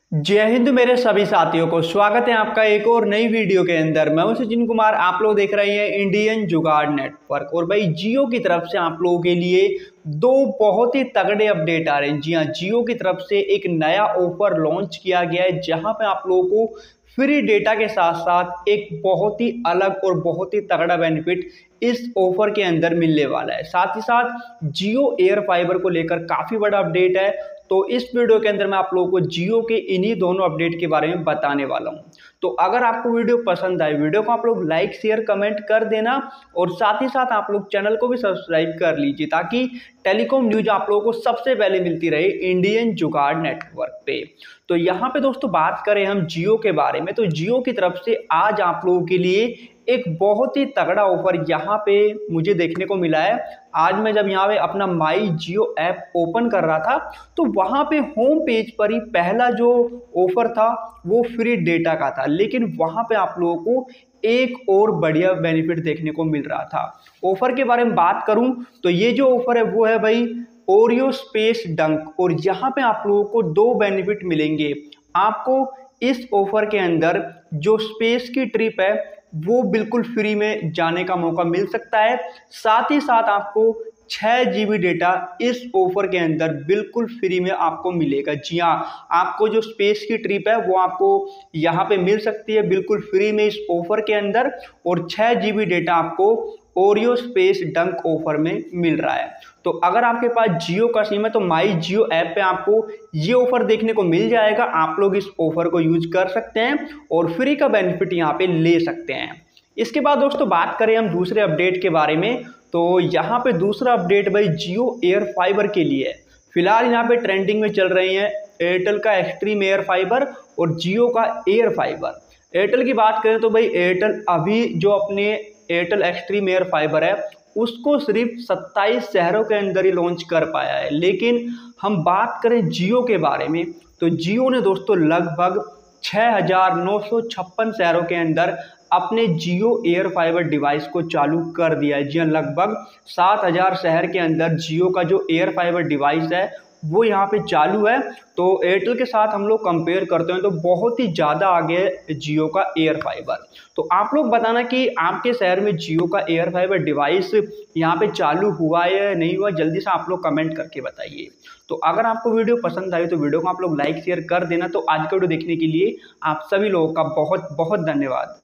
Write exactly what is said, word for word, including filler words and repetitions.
जय हिंद मेरे सभी साथियों को स्वागत है आपका एक और नई वीडियो के अंदर। मैं हूं सचिन कुमार, आप लोग देख रहे हैं इंडियन जुगाड़ नेटवर्क। और भाई जियो की तरफ से आप लोगों के लिए दो बहुत ही तगड़े अपडेट आ रहे हैं। जी हाँ, जियो की तरफ से एक नया ऑफर लॉन्च किया गया है जहां पे आप लोगों को फ्री डेटा के साथ साथ एक बहुत ही अलग और बहुत ही तगड़ा बेनिफिट इस ऑफर के अंदर मिलने वाला है। साथ ही साथ जियो एयर फाइबर को लेकर काफी बड़ा अपडेट है। तो इस वीडियो के अंदर मैं आप लोगों को जियो के इन्हीं दोनों अपडेट के बारे में बताने वाला हूं। तो अगर आपको वीडियो पसंद आए, वीडियो को आप लोग लाइक शेयर कमेंट कर देना और साथ ही साथ आप लोग चैनल को भी सब्सक्राइब कर लीजिए ताकि टेलीकॉम न्यूज आप लोगों को सबसे पहले मिलती रहे इंडियन जुगाड़ नेटवर्क पे। तो यहाँ पे दोस्तों बात करें हम जियो के बारे में, तो जियो की तरफ से आज आप लोगों के लिए एक बहुत ही तगड़ा ऑफर यहाँ पे मुझे देखने को मिला है। आज मैं जब यहाँ पे अपना माई जियो ऐप ओपन कर रहा था तो वहाँ पे होम पेज पर ही पहला जो ऑफर था वो फ्री डेटा का था, लेकिन वहाँ पे आप लोगों को एक और बढ़िया बेनिफिट देखने को मिल रहा था। ऑफर के बारे में बात करूं तो ये जो ऑफर है वो है भाई ओरियो स्पेस डंक। और यहाँ पे आप लोगों को दो बेनिफिट मिलेंगे। आपको इस ऑफर के अंदर जो स्पेस की ट्रिप है वो बिल्कुल फ्री में जाने का मौका मिल सकता है। साथ ही साथ आपको छः जीबी डेटा इस ऑफर के अंदर बिल्कुल फ्री में आपको मिलेगा। जी हाँ, आपको जो स्पेस की ट्रिप है वो आपको यहाँ पे मिल सकती है बिल्कुल फ्री में इस ऑफर के अंदर। और छः जीबी डेटा आपको ओरियो स्पेस डंक ऑफर में मिल रहा है। तो अगर आपके पास जियो का सिम है तो माई जियो ऐप पे आपको ये ऑफर देखने को मिल जाएगा। आप लोग इस ऑफर को यूज कर सकते हैं और फ्री का बेनिफिट यहाँ पे ले सकते हैं। इसके बाद दोस्तों बात करें हम दूसरे अपडेट के बारे में, तो यहाँ पे दूसरा अपडेट भाई जियो एयर फाइबर के लिए है। फिलहाल यहाँ पे ट्रेंडिंग में चल रही है एयरटेल का एक्सट्रीम एयर फाइबर और जियो का एयर फाइबर। एयरटेल की बात करें तो भाई एयरटेल अभी जो अपने एयरटेल एक्सट्रीम एयर फाइबर है उसको सिर्फ सत्ताईस शहरों के अंदर ही लॉन्च कर पाया है। लेकिन हम बात करें जियो के बारे में तो जियो ने दोस्तों लगभग छः हजार नौ सौ छप्पन शहरों के अंदर अपने जियो एयर फाइबर डिवाइस को चालू कर दिया है। जी हाँ, लगभग सात हजार शहर के अंदर जियो का जो एयर फाइबर डिवाइस है वो यहाँ पे चालू है। तो एयरटेल के साथ हम लोग कंपेयर करते हैं तो बहुत ही ज़्यादा आगे है जियो का एयर फाइबर। तो आप लोग बताना कि आपके शहर में जियो का एयर फाइबर डिवाइस यहाँ पे चालू हुआ है या नहीं हुआ, जल्दी से आप लोग कमेंट करके बताइए। तो अगर आपको वीडियो पसंद आई तो वीडियो को आप लोग लाइक शेयर कर देना। तो आज का वीडियो देखने के लिए आप सभी लोगों का बहुत बहुत धन्यवाद।